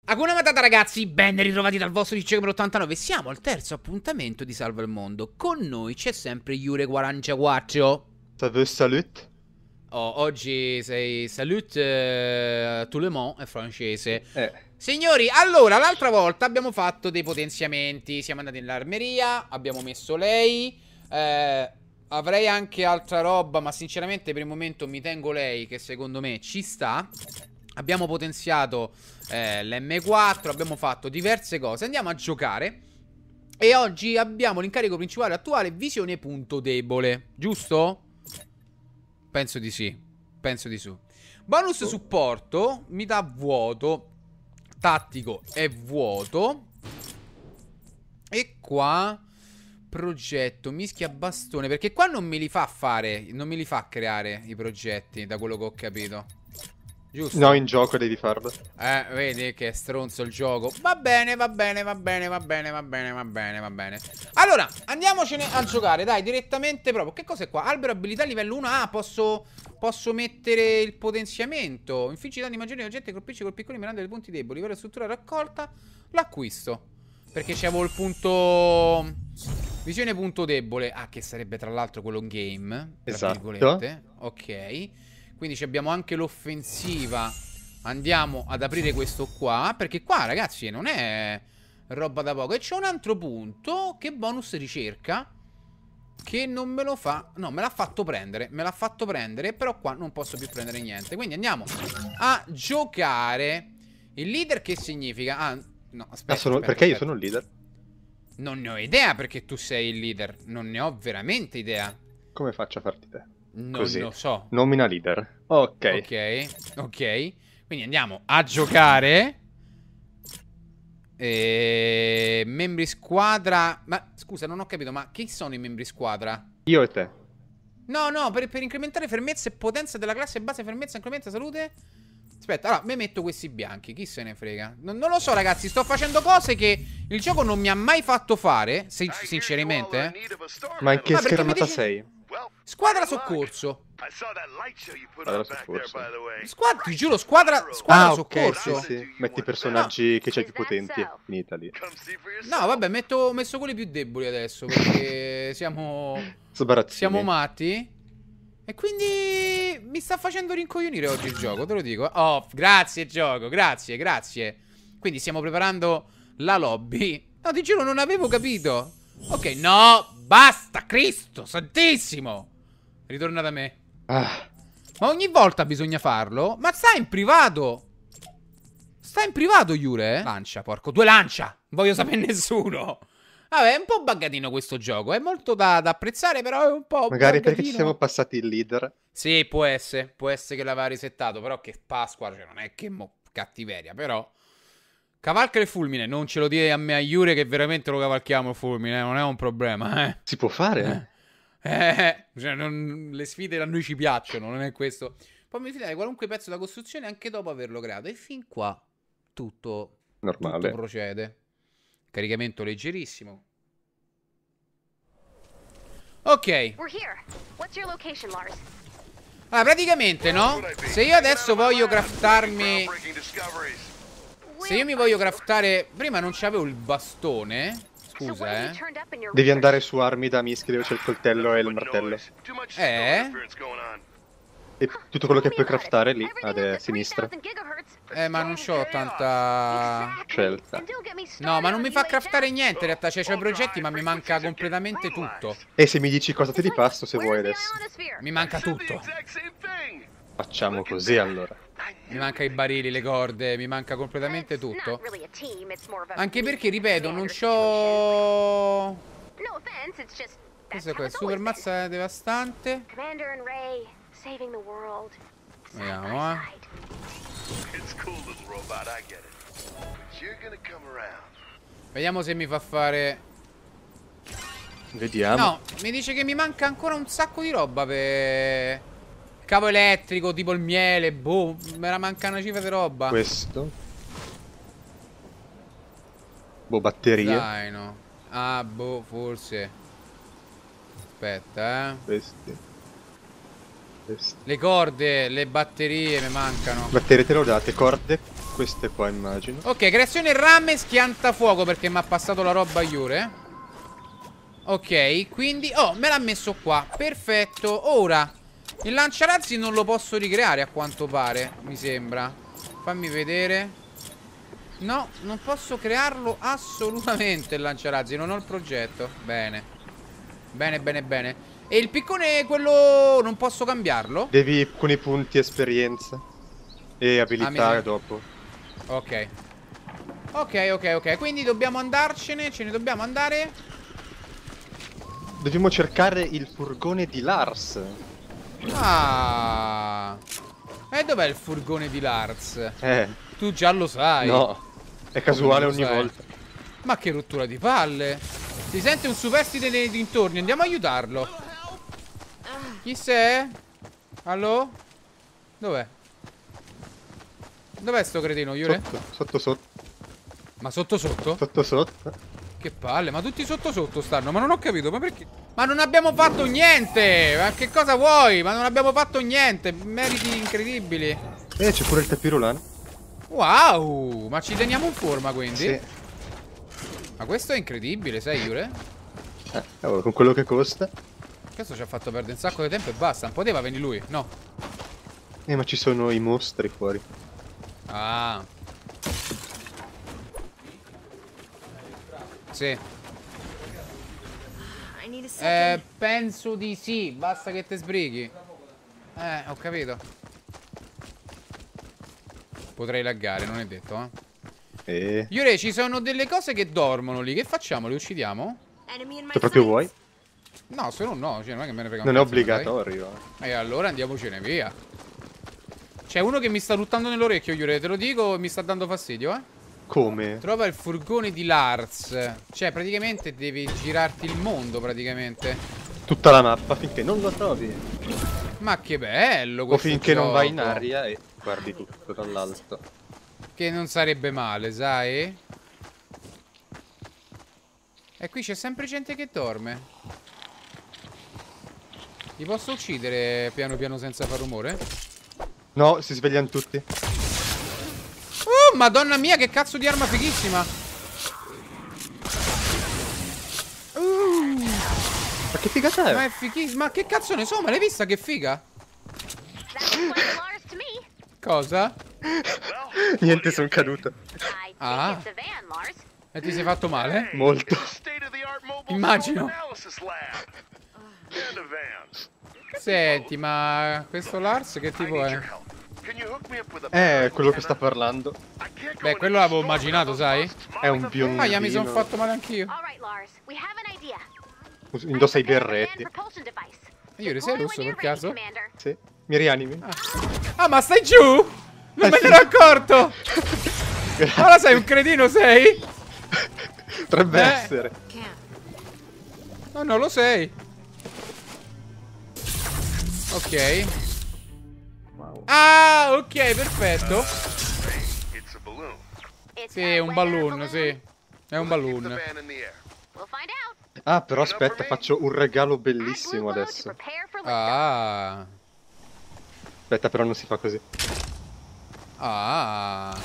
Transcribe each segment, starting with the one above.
Hakuna Matata ragazzi, ben ritrovati dal vostro DC numero 89. Siamo al terzo appuntamento di Salva il Mondo. Con noi c'è sempre Yure44. Salut. Oggi sei salut tout le monde è francese. Signori, allora, l'altra volta abbiamo fatto dei potenziamenti. Siamo andati nell'armeria, abbiamo messo lei. Avrei anche altra roba, ma sinceramente per il momento mi tengo lei, che secondo me ci sta. Abbiamo potenziato l'M4, abbiamo fatto diverse cose. Andiamo a giocare. E oggi abbiamo l'incarico principale attuale, visione punto debole, giusto? Penso di sì. Penso di sì. Bonus supporto mi dà vuoto. Tattico è vuoto. E qua progetto, mischia bastone. Perché qua non me li fa fare, non me li fa creare i progetti, da quello che ho capito. Giusto? No, in gioco devi farlo. Vedi che è stronzo il gioco. Va bene, va bene, va bene, va bene, va bene, va bene, va bene. Allora, andiamocene a giocare, dai, direttamente proprio. Che cos'è qua? Albero abilità livello 1. Ah, posso mettere il potenziamento. Infliggi danni maggiori ai oggetti e colpisci col piccolo mirando dei punti deboli. Livello struttura raccolta. L'acquisto. Perché c'avevo il punto... visione punto debole. Ah, che sarebbe tra l'altro quello in game. Esatto. Ok. Quindi abbiamo anche l'offensiva. Andiamo ad aprire questo qua. Perché qua, ragazzi, non è roba da poco. E c'è un altro punto. Che bonus ricerca. Che non me lo fa. No, me l'ha fatto prendere. Me l'ha fatto prendere. Però qua non posso più prendere niente. Quindi andiamo a giocare. Il leader che significa? Ah, no, aspetta, perché io sono il leader? Non ne ho idea perché tu sei il leader. Non ne ho veramente idea. Come faccio a farti te? Non Così. lo so. Nomina leader. Ok. Ok. Quindi andiamo a giocare. Membri squadra. Ma scusa, non ho capito. Ma chi sono i membri squadra? Io e te. No, per incrementare fermezza e potenza della classe base fermezza, incrementa salute. Aspetta, allora, me metto questi bianchi. Chi se ne frega? Non lo so, ragazzi. Sto facendo cose che il gioco non mi ha mai fatto fare. Sinceramente. Ma in che schermata sei? Squadra soccorso. Ti giuro, squadra soccorso. Sì. Metti i personaggi che c'hai più potenti. Finita lì. No, vabbè, ho messo quelli più deboli adesso. Perché siamo matti. E quindi mi sta facendo rincoglionire oggi il gioco, te lo dico. Oh, grazie gioco, grazie. Quindi stiamo preparando la lobby. No, ti giuro, non avevo capito. Ok, no, basta, Cristo santissimo. Ritorna da me. Ma ogni volta bisogna farlo? Ma sta in privato. Sta in privato, Yure? Lancia, porco, 2 lancia. Non voglio sapere nessuno. Vabbè, è un po' buggatino questo gioco. È molto da apprezzare, però è un po' magari buggatino. Perché ci siamo passati il leader. Sì, può essere che l'aveva risettato. Però che Pasqua, cioè non è che cattiveria. Però cavalca il fulmine. Non ce lo dire a me, a Yure, che veramente lo cavalchiamo il fulmine. Non è un problema, Si può fare? Cioè, le sfide a noi ci piacciono. Non è questo. Poi mi fidare qualunque pezzo da costruzione anche dopo averlo creato. E fin qua tutto normale. Tutto procede. Caricamento leggerissimo. Ok. Allora, praticamente, no? Se io adesso voglio craftarmi... Se io mi voglio craftare... Prima non c'avevo il bastone. Scusa, Devi andare su armi da mischia dove c'è il coltello e il martello. E tutto quello che puoi craftare lì, a sinistra. Ma non c'ho tanta scelta. No, ma non mi fa craftare niente in realtà. Cioè, c'ho i progetti, ma mi manca completamente tutto. E se mi dici cosa te li passo, se vuoi adesso. Mi manca tutto. Facciamo così allora. Mi manca i barili, le corde, mi manca completamente tutto. Anche perché, ripeto, non c'ho... Cos'è questo? Super mazza devastante. Vediamo, Vediamo se mi fa fare... Vediamo. No, mi dice che mi manca ancora un sacco di roba per... Cavo elettrico, tipo il miele, boh, me la manca una cifra di roba. Questo. Boh, batterie. Zaino. Ah, boh, forse. Aspetta, Questi. Le corde, le batterie mi mancano. Batterie te le ho date, corde. queste qua, immagino. Ok, creazione rame schiantafuoco perché mi ha passato la roba Yure. Ok, quindi... Oh, me l'ha messo qua. Perfetto. Ora, il lanciarazzi non lo posso ricreare a quanto pare, mi sembra. Fammi vedere. No, non posso crearlo assolutamente il lanciarazzi. Non ho il progetto. Bene. Bene, bene, bene. E il piccone, quello... non posso cambiarlo? Devi alcuni punti esperienza e abilità dopo. Ok. Ok. Quindi dobbiamo andarcene. Ce ne dobbiamo andare. Dobbiamo cercare il furgone di Lars. Ah. E dov'è il furgone di Lars? Tu già lo sai. No, è casuale ogni volta. Ma che rottura di palle. Si sente un superstite nei dintorni. Andiamo a aiutarlo. Chi sei? Allo? Dov'è? Dov'è sto cretino, Yure? Sotto. Ma sotto? Sotto. Che palle, ma tutti sotto stanno. Ma non ho capito, ma perché? Ma non abbiamo fatto niente. Ma che cosa vuoi? Ma non abbiamo fatto niente. Meriti incredibili. C'è pure il tapirulano. Wow. Ma ci teniamo in forma, quindi? Sì. Ma questo è incredibile, sai, Yure? Con quello che costa. Questo ci ha fatto perdere un sacco di tempo e basta. Non poteva venire lui, no? Ma ci sono i mostri fuori. Ah. Sì. Penso di sì. Basta che te sbrighi. Ho capito. Potrei laggare, non è detto, Yure, ci sono delle cose che dormono lì. Che facciamo? Le uccidiamo? Se proprio vuoi. No, se no no, cioè non è che me ne frega un Non è cazzo, obbligatorio. E allora andiamocene via. C'è uno che mi sta ruttando nell'orecchio, Yure, te lo dico, mi sta dando fastidio, Come? Trova il furgone di Lars. Cioè, praticamente devi girarti il mondo, praticamente. Tutta la mappa finché non lo trovi. Ma che bello O questo finché non vai in gioco. aria e guardi tutto dall'alto. Che non sarebbe male, sai? E qui c'è sempre gente che dorme. Li posso uccidere piano piano senza far rumore? No, si svegliano tutti. Oh, madonna mia, che cazzo di arma fighissima! Ma che figata è? Ma è fighissima. Ma che cazzo ne so? Ma l'hai vista che figa? Cosa? Niente, sono caduto. Ah. E ti sei fatto male? Molto. Immagino. Senti, ma questo Lars che tipo è? Quello che sta parlando. Beh, quello l'avevo immaginato, sai? È un biondino. Ah, mi sono fatto male anch'io. Indossa i berretti. Io sei russo per caso? Sì. Mi rianimi? Ah, ma stai giù? Non me ne ero accorto! Ora sei un cretino, sei? Potrebbe essere. No, non lo sei. Ok. Wow. Ah, ok, perfetto. Sì, è un balloon, sì. È un balloon. Ah, però aspetta, faccio un regalo bellissimo adesso. Ah. Aspetta, però non si fa così. Ah.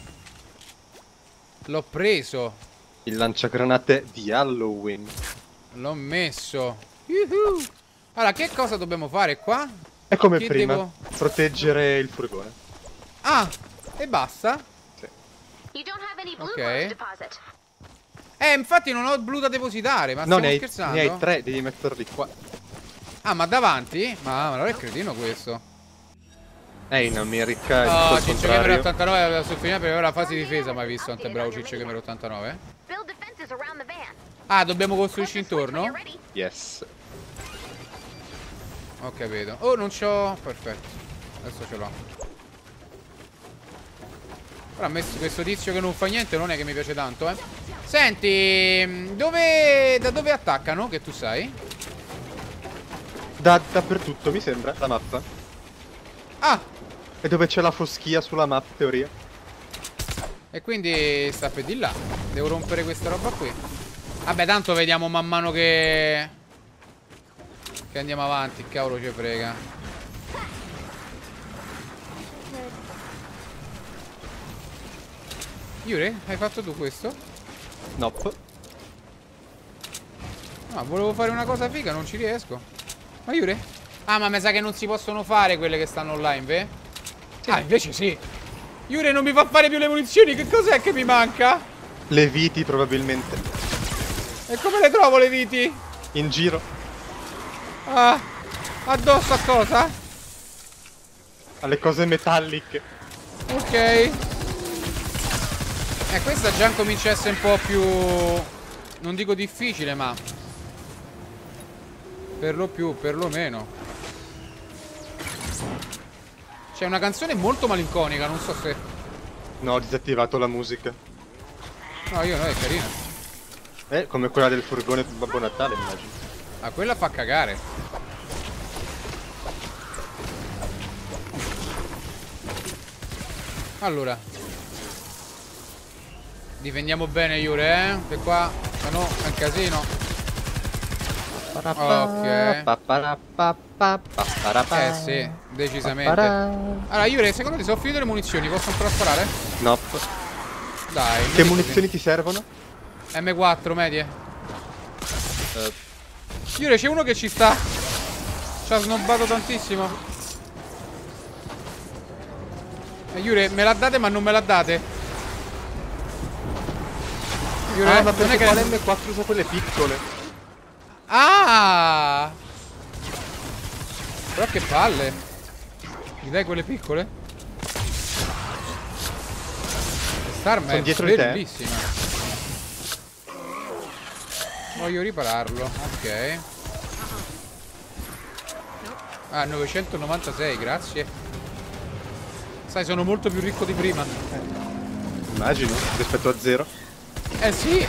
L'ho preso. Il lanciagranate di Halloween. L'ho messo. Allora, che cosa dobbiamo fare qua? È come Che prima. devo... Proteggere il furgone. Ah, e basta? Sì. Ok. Infatti non ho blu da depositare. Ma No, stiamo scherzando? ne hai 3, devi metterli qua. Ah, ma davanti? Ma allora è cretino questo. In America Oh, il Ciccio Gamer 89 aveva sottolineato per la fase difesa. Mai visto ante bravo Ciccio Gamer 89? Ah, dobbiamo costruirci intorno? Yes. Ho capito. Oh, non c'ho... Perfetto. Adesso ce l'ho. Però a me questo tizio che non fa niente non è che mi piace tanto, Senti, da dove attaccano, che tu sai? Dappertutto, mi sembra, la mappa. Ah! E dove c'è la foschia sulla mappa, teoria. E quindi sta per di là. Devo rompere questa roba qui. Vabbè, tanto vediamo man mano che andiamo avanti, cavolo ci frega. Yuri, hai fatto tu questo? Nope. No, volevo fare una cosa figa, non ci riesco. Ma Yuri? Ah, ma mi sa che non si possono fare quelle che stanno online, ve? Sì. Ah, invece sì. Yuri non mi fa fare più le munizioni, che cos'è che mi manca? Le viti probabilmente. E come le trovo le viti? In giro. Ah, addosso a cosa? Alle cose metalliche. Ok. Questa già comincia a essere un po' più... non dico difficile, ma... per lo più, per lo meno. C'è una canzone molto malinconica, non so se... No, ho disattivato la musica. No, io no, è carina. Come quella del furgone per Babbo Natale, immagino. Ah, quella fa cagare. Allora. Difendiamo bene, Yuri, che qua, se no è un casino. Ok. Sì, decisamente. Allora, Yuri, secondo te se ho finito le munizioni posso ancora sparare? Nope. Dai. Che munizioni ti servono? M4 medie. Yuri, c'è uno che ci sta. Ci ha snobbato tantissimo. Yuri, me la date ma non me la date. Yuri, ma perché che l'M4 usa quelle piccole. Ah! Però che palle. Mi dai quelle piccole? Quest'arma è bellissima. Voglio ripararlo. Ok. Ah, 996, grazie. Sai, sono molto più ricco di prima. Immagino, rispetto a 0. Eh sì.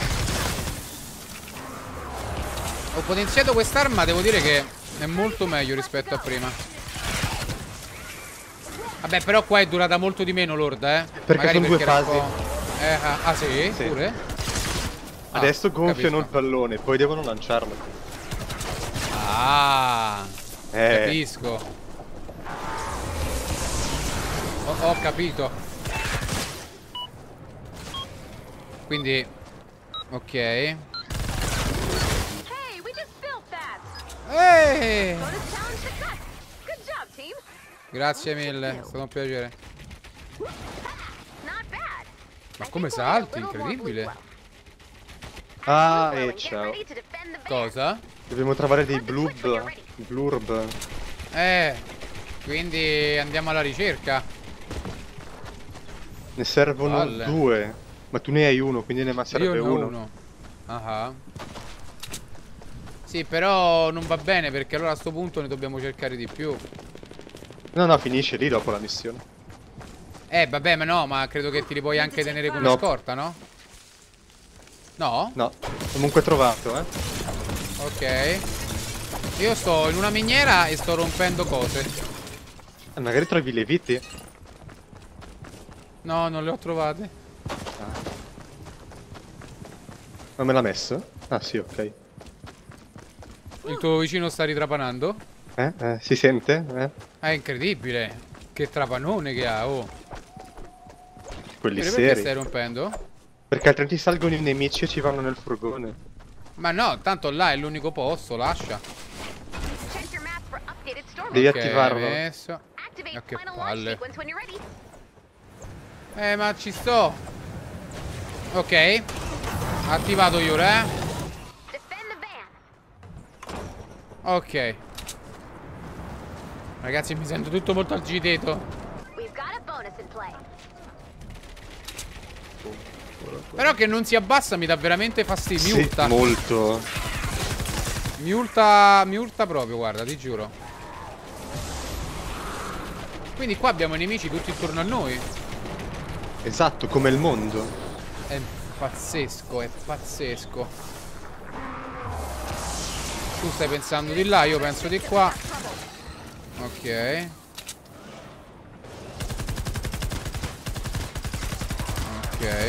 Ho potenziato quest'arma, devo dire che è molto meglio rispetto a prima. Vabbè, però qua è durata molto di meno l'orda, Perché sono due fasi. Sì? Pure? Adesso gonfiano il pallone, poi devono lanciarlo. Capisco. Ho capito. Quindi ok. Grazie mille, è stato un piacere. Ma come salti, incredibile. Ah, ciao. Cosa? Dobbiamo trovare dei blurb. Quindi andiamo alla ricerca. Ne servono 2. Ma tu ne hai uno, quindi ne serve uno. Ah. Sì, però non va bene perché allora a sto punto ne dobbiamo cercare di più. No, finisce lì dopo la missione. Vabbè, ma no, ma credo che ti li puoi anche tenere come scorta, no? No? No, comunque trovato, Ok. Io sto in una miniera e sto rompendo cose. Magari trovi le viti. No, non le ho trovate. Ma me l'ha messo? Ah sì, ok. Il tuo vicino sta ritrapanando? Si sente? È incredibile. Che trapanone che ha, oh. Quelli seri. Perché stai rompendo? Perché altrimenti salgono i nemici e ci vanno nel furgone. Ma no, tanto là è l'unico posto, lascia. Devi attivarlo. Messo. Ma che palle. Ma ci sto. Ok. Attivato Yuri, Ok. Ragazzi, mi sento tutto molto agitato. Però che non si abbassa mi dà veramente fastidio. Mi urta. Sì, molto. Mi urta proprio, guarda, ti giuro. Quindi qua abbiamo nemici tutti intorno a noi. Esatto, come il mondo. È pazzesco, è pazzesco. Tu stai pensando di là, io penso di qua. Ok. Ok.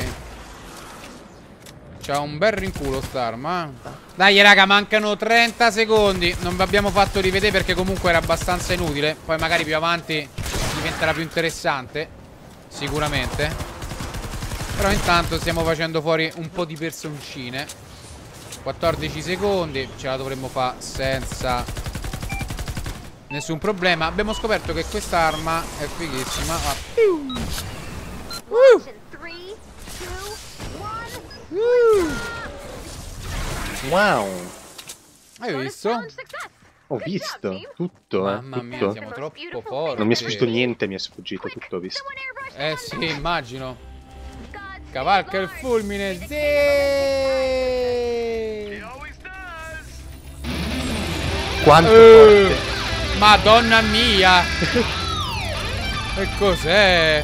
C'ha un bel rinculo st'arma. Dai raga, mancano 30 secondi. Non vi abbiamo fatto rivedere perché comunque era abbastanza inutile. Poi magari più avanti diventerà più interessante. Sicuramente. Però intanto stiamo facendo fuori un po' di personcine. 14 secondi. Ce la dovremmo fare senza nessun problema. Abbiamo scoperto che quest'arma è fighissima. Wow. Hai visto? Ho visto tutto, Mamma tutto. mia, siamo troppo forti. Non mi è sfuggito niente, mi è sfuggito, tutto ho visto. Sì, immagino. Cavalca il fulmine. Sì. Quanto forte. Madonna mia. E cos'è?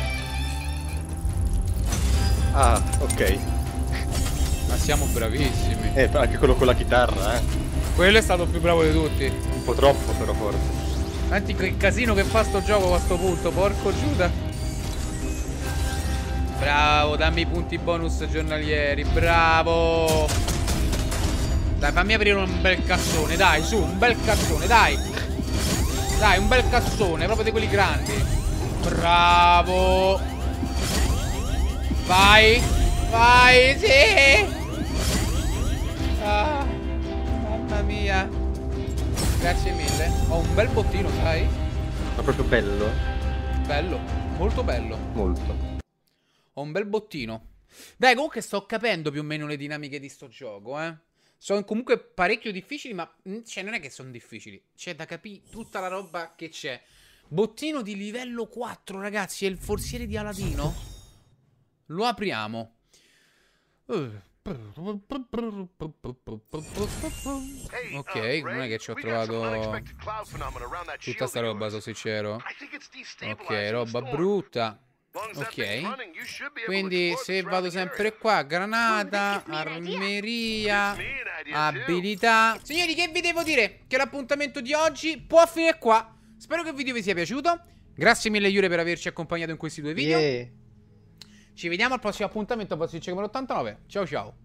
Ah, ok. Ma siamo bravissimi. Anche quello con la chitarra, Quello è stato il più bravo di tutti. Un po' troppo, però forte. Senti che casino che fa sto gioco a sto punto, porco Giuda. Bravo, dammi i punti bonus giornalieri, bravo. Dai, fammi aprire un bel cassone, dai, su, un bel cassone, dai. Dai, un bel cassone, proprio di quelli grandi. Bravo. Vai, vai, sì. Ah, mamma mia. Grazie mille. Ho un bel bottino, sai? Ma proprio bello? Bello, molto bello. Molto. Ho un bel bottino. Dai, comunque sto capendo più o meno le dinamiche di sto gioco, Sono comunque parecchio difficili, ma cioè, non è che sono difficili. C'è da capire tutta la roba che c'è. Bottino di livello 4, ragazzi. È il forziere di Aladino. Lo apriamo. Ok, non è che ci ho trovato tutta sta roba, sono sincero. Ok, roba brutta. Ok, quindi se vado sempre qua, granata, armeria, abilità. Signori, che vi devo dire? Che l'appuntamento di oggi può finire qua. Spero che il video vi sia piaciuto. Grazie mille Yure per averci accompagnato in questi due video. Ci vediamo al prossimo appuntamento, Passic 89. Ciao ciao.